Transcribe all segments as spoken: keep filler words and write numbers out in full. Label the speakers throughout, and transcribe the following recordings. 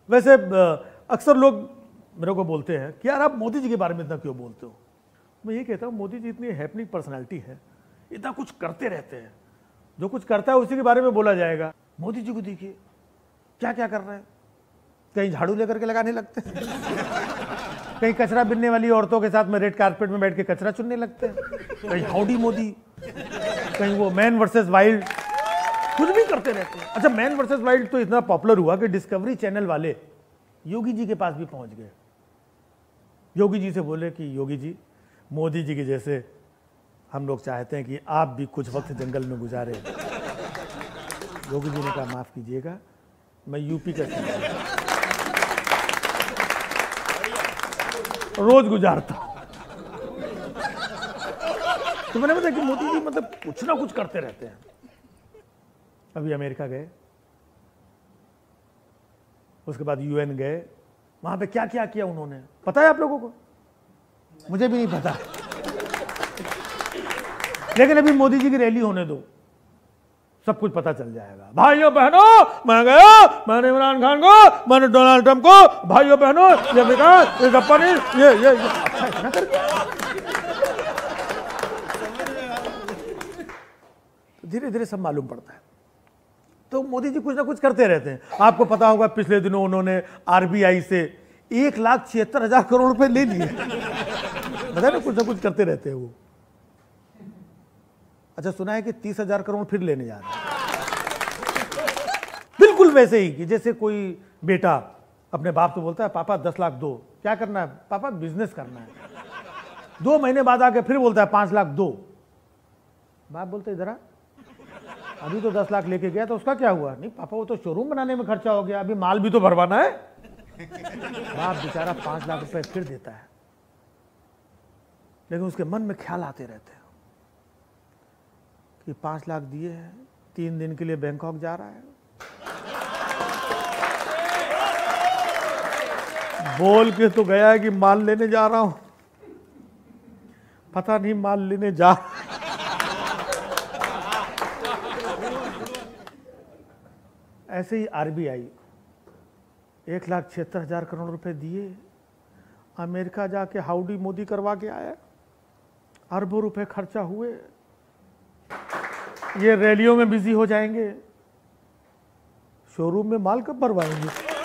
Speaker 1: वैसे अक्सर लोग मेरे को बोलते हैं कि यार आप मोदी जी के बारे में इतना क्यों बोलते हो। मैं ये कहता हूँ मोदी जी इतनी हैपनिंग पर्सनैलिटी है, इतना कुछ करते रहते हैं, जो कुछ करता है उसी के बारे में बोला जाएगा। मोदी जी को देखिए क्या क्या कर रहे हैं, कहीं झाड़ू लेकर के लगाने लगते हैं कहीं कचरा बिनने वाली औरतों के साथ में रेड कारपेट में बैठ के कचरा चुनने लगते हैं, कहीं हाउडी मोदी, कहीं वो मैन वर्सेस वाइल्ड, कुछ भी करते रहते हैं। अच्छा, मैन वर्सेस वाइल्ड तो इतना पॉपुलर हुआ कि डिस्कवरी चैनल वाले योगी जी के पास भी पहुंच गए। योगी जी से बोले कि योगी जी, मोदी जी के जैसे हम लोग चाहते हैं कि आप भी कुछ वक्त जंगल में गुजारे। योगी जी ने कहा माफ कीजिएगा, मैं यूपी का रोज गुजारता हूं। तो मैंने बताया कि मोदी जी मतलब कुछ ना कुछ करते रहते हैं। अभी अमेरिका गए, उसके बाद यूएन गए, वहां पे क्या क्या किया उन्होंने पता है आप लोगों को? मुझे भी नहीं पता लेकिन अभी मोदी जी की रैली होने दो, सब कुछ पता चल जाएगा। भाइयों बहनों, मैं गया, मैंने इमरान खान को, मैंने डोनाल्ड ट्रंप को, भाइयों बहनों ये विकास, ये गप्पा नहीं, ये ये, ये। अच्छा इतना कर धीरे धीरे सब मालूम पड़ता है। तो मोदी जी कुछ ना कुछ करते रहते हैं। आपको पता होगा पिछले दिनों उन्होंने आरबीआई से एक लाख छिहत्तर हजार करोड़ रुपए ले लिए। बताए ना, कुछ ना कुछ करते रहते हैं वो। अच्छा, सुना है कि तीस हजार करोड़ फिर लेने जा रहे हैं। बिल्कुल वैसे ही कि जैसे कोई बेटा अपने बाप से बोलता है पापा दस लाख दो, क्या करना है? पापा बिजनेस करना है। दो महीने बाद आके फिर बोलता है पांच लाख दो। बाप बोलते इधर आ, अभी तो दस लाख लेके गया तो उसका क्या हुआ? नहीं पापा वो तो शोरूम बनाने में खर्चा हो गया, अभी माल भी तो भरवाना है। बाप बेचारा पांच लाख रुपए फिर देता है, लेकिन उसके मन में ख्याल आते रहते हैं कि पांच लाख दिए हैं, तीन दिन के लिए बैंकॉक जा रहा है, बोल के तो गया है कि माल लेने जा रहा हूं, पता नहीं माल लेने जा। ऐसे ही आरबीआई एक लाख छिहत्तर हजार करोड़ रुपए दिए, अमेरिका जाके हाउडी मोदी करवा के आया, अरबों रुपए खर्चा हुए, ये रैलियों में बिजी हो जाएंगे, शोरूम में माल कब भरवाएंगे?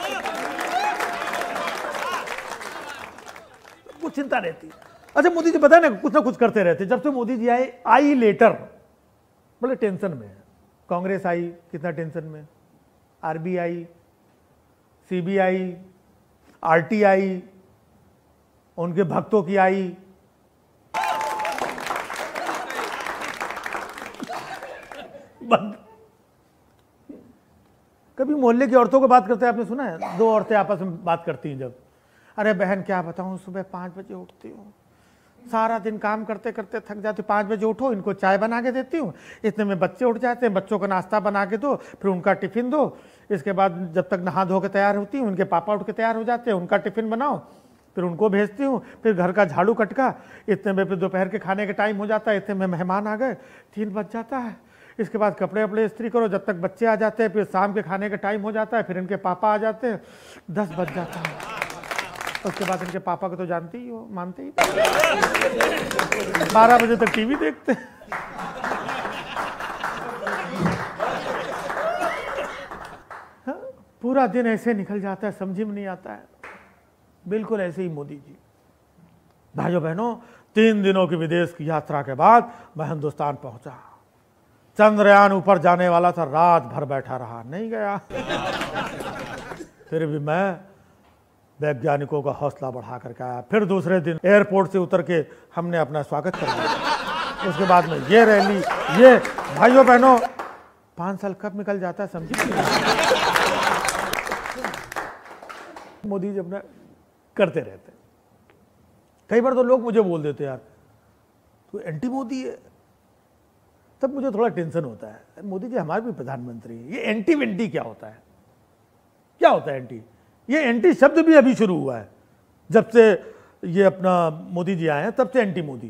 Speaker 1: कुछ चिंता रहती। अच्छा, मोदी जी पता है ना कुछ ना कुछ करते रहते। जब से मोदी जी आए, आई लेटर, बोले टेंशन में है। कांग्रेस आई, कितना टेंशन में, आरबीआई, सीबीआई, आरटीआई, उनके भक्तों की आई, बंद। कभी मोहल्ले की औरतों को बात करते हैं आपने सुना है? दो औरतें आपस में बात करती हैं जब, अरे बहन क्या बताऊं, सुबह पाँच बजे उठती हूँ, सारा दिन काम करते करते थक जाती हूँ, पाँच बजे उठो, इनको चाय बना के देती हूँ, इतने में बच्चे उठ जाते हैं, बच्चों को नाश्ता बना के दो, फिर उनका टिफिन दो, इसके बाद जब तक नहा धो के तैयार होती हूँ, उनके पापा उठ के तैयार हो जाते हैं, उनका टिफिन बनाओ, फिर उनको भेजती हूँ, फिर घर का झाड़ू कटका, इतने में फिर दोपहर के खाने के टाइम हो जाता है, इतने में मेहमान आ गए, तीन बज जाता है, इसके बाद कपड़े वपड़े इस्त्री करो, जब तक बच्चे आ जाते हैं, फिर शाम के खाने का टाइम हो जाता है, फिर इनके पापा आ जाते हैं, दस बज जाता है, उसके बाद इनके पापा को तो जानती ही हो, मानते ही, बारह बजे तक टीवी देखते हैं। हाँ, पूरा दिन ऐसे निकल जाता है, समझ में नहीं आता है। बिल्कुल ऐसे ही मोदी जी। भाइयों बहनों, तीन दिनों की विदेश की यात्रा के बाद मैं हिंदुस्तान पहुंचा। चंद्रयान ऊपर जाने वाला था, रात भर बैठा रहा, नहीं गया। फिर भी मैं वैज्ञानिकों का हौसला बढ़ा करके आया। फिर दूसरे दिन एयरपोर्ट से उतर के हमने अपना स्वागत कर लिया। उसके बाद में ये रैली, ये भाइयों बहनों, पांच साल कब निकल जाता है समझिए। मोदी जी अपना करते रहते। कई बार तो लोग मुझे बोल देते यार तू एंटी मोदी है, तब मुझे थोड़ा टेंशन होता है। मोदी जी हमारे भी प्रधानमंत्री हैं, ये एंटी वेंटी क्या होता है? क्या होता है एंटी? ये एंटी शब्द भी अभी शुरू हुआ है, जब से ये अपना मोदी जी आए हैं तब से एंटी मोदी।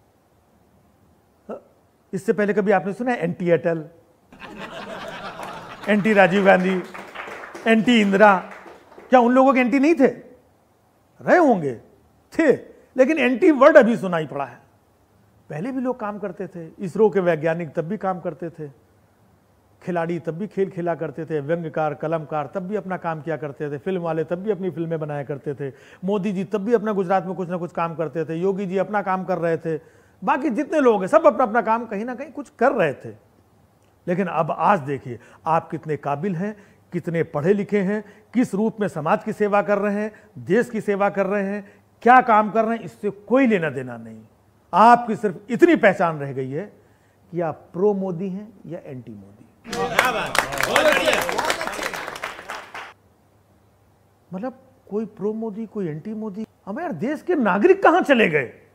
Speaker 1: इससे पहले कभी आपने सुना है anti Atal, anti Rajiv Gandhi, anti Indira? क्या उन लोगों के एंटी नहीं थे? रहे होंगे, थे, लेकिन एंटी वर्ड अभी सुनाई पड़ा है। पहले भी लोग काम करते थे, इसरो के वैज्ञानिक तब भी काम करते थे, खिलाड़ी तब भी खेल खेला करते थे, व्यंग्यकार कलमकार तब भी अपना काम किया करते थे, फिल्म वाले तब भी अपनी फिल्में बनाया करते थे, मोदी जी तब भी अपना गुजरात में कुछ ना कुछ काम करते थे, योगी जी अपना काम कर रहे थे, बाकी जितने लोग हैं सब अपना अपना काम कहीं ना कहीं कुछ कर रहे थे। लेकिन अब आज देखिए आप कितने काबिल हैं, कितने पढ़े लिखे हैं, किस रूप में समाज की सेवा कर रहे हैं, देश की सेवा कर रहे हैं, क्या काम कर रहे हैं, इससे कोई लेना देना नहीं। आपकी सिर्फ इतनी पहचान रह गई है कि आप प्रो मोदी हैं या एंटी मोदी। मतलब कोई प्रो मोदी कोई एंटी मोदी, अब यार देश के नागरिक कहां चले गए?